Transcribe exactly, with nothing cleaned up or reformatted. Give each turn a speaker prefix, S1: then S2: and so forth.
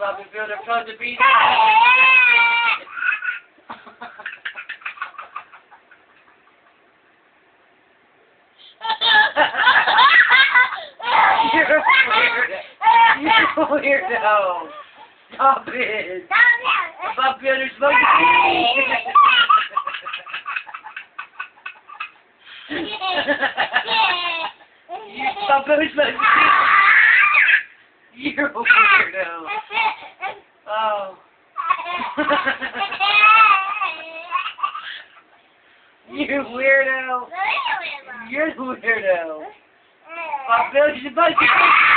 S1: Bobby Builder from the beat. You're a weirdo. You're a weirdo. Stop it. Bob Builder smoke the You Bob Builder smoke the You're a weirdo. Oh. You weirdo. You're the weirdo. Bob Builder smoke the